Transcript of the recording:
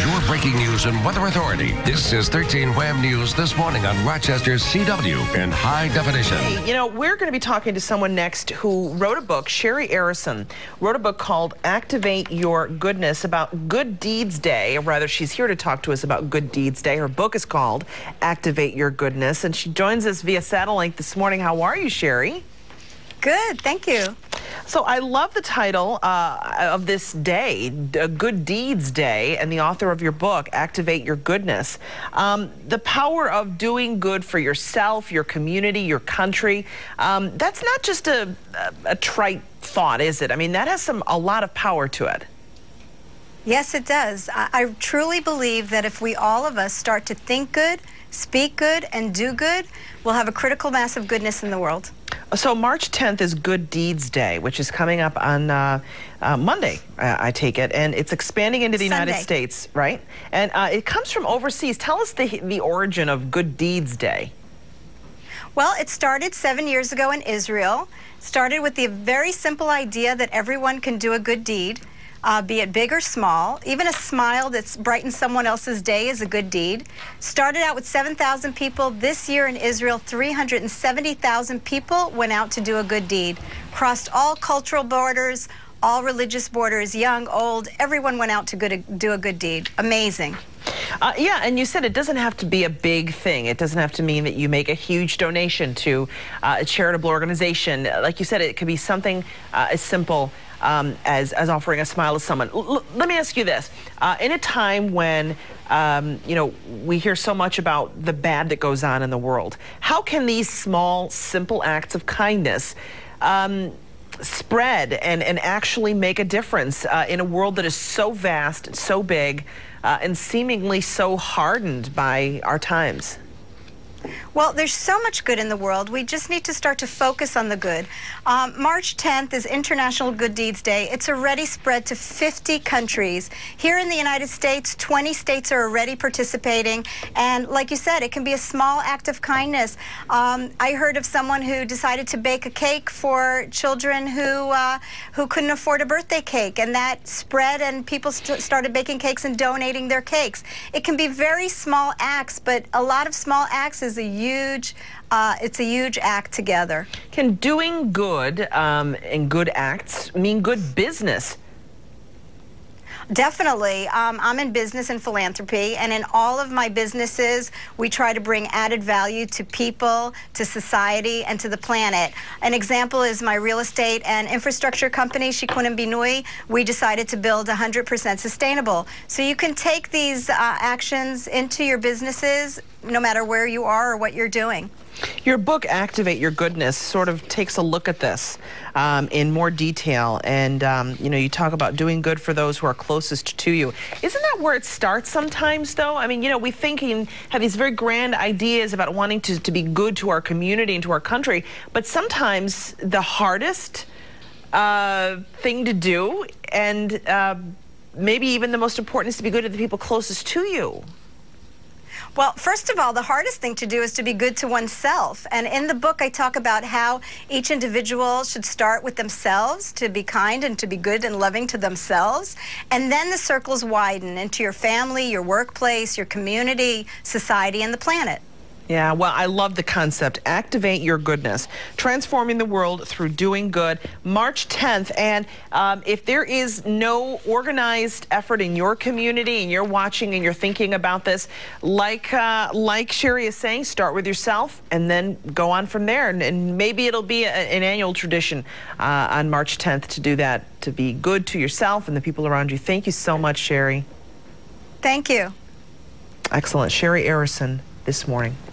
your breaking news and weather authority. This is 13 Wham News this morning on Rochester's CW in high definition. Hey, you know, we're going to be talking to someone next who wrote a book. Shari Arison wrote a book called Activate Your Goodness about Good Deeds Day, or rather she's here to talk to us about Good Deeds Day. Her book is called Activate Your Goodness, and she joins us via satellite this morning. How are you, Shari? Good, thank you. So I love the title of this day, Good Deeds Day, and the author of your book, Activate Your Goodness. The power of doing good for yourself, your community, your country. That's not just a trite thought, is it? I mean, that has a lot of power to it. Yes, it does. I truly believe that if all of us start to think good, speak good, and do good, we'll have a critical mass of goodness in the world. So March 10th is Good Deeds Day, which is coming up on Monday, I take it, and it's expanding into the United States, right? And it comes from overseas. Tell us the origin of Good Deeds Day. Well, it started 7 years ago in Israel. Started with the very simple idea that everyone can do a good deed. Be it big or small. Even a smile that's brightens someone else's day is a good deed. Started out with 7,000 people. This year in Israel, 370,000 people went out to do a good deed. Crossed all cultural borders, all religious borders, young, old. Everyone went out to do a good deed. Amazing. Yeah, and you said it doesn't have to be a big thing. It doesn't have to mean that you make a huge donation to a charitable organization. Like you said, it could be something as simple as offering a smile to someone. Let me ask you this. In a time when, you know, we hear so much about the bad that goes on in the world, how can these small, simple acts of kindness spread and actually make a difference in a world that is so vast, so big, and seemingly so hardened by our times? Well, there's so much good in the world. We just need to start to focus on the good. March 10th is International Good Deeds Day. It's already spread to 50 countries. Here in the United States, 20 states are already participating. And like you said, it can be a small act of kindness. I heard of someone who decided to bake a cake for children who couldn't afford a birthday cake. And that spread, and people started baking cakes and donating their cakes. It can be very small acts, but a lot of small acts is it's a huge act together. Can doing good and good acts mean good business? Definitely. I'm in business and philanthropy, and in all of my businesses, we try to bring added value to people, to society, and to the planet. An example is my real estate and infrastructure company, Shikunim Binui. We decided to build 100% sustainable. So you can take these actions into your businesses, no matter where you are or what you're doing. Your book, Activate Your Goodness, sort of takes a look at this in more detail. And, you know, you talk about doing good for those who are closest to you. Isn't that where it starts sometimes, though? I mean, you know, we think and have these very grand ideas about wanting to be good to our community and to our country. But sometimes the hardest thing to do, and maybe even the most important, is to be good to the people closest to you. Well, first of all, the hardest thing to do is to be good to oneself. And in the book, I talk about how each individual should start with themselves, to be kind and to be good and loving to themselves. And then the circles widen into your family, your workplace, your community, society, and the planet. Yeah, well, I love the concept. Activate Your Goodness. Transforming the world through doing good. March 10th. And if there is no organized effort in your community and you're watching and you're thinking about this, like Shari is saying, start with yourself and then go on from there. And maybe it'll be an annual tradition on March 10th to do that, to be good to yourself and the people around you. Thank you so much, Shari. Thank you. Excellent. Shari Arison this morning.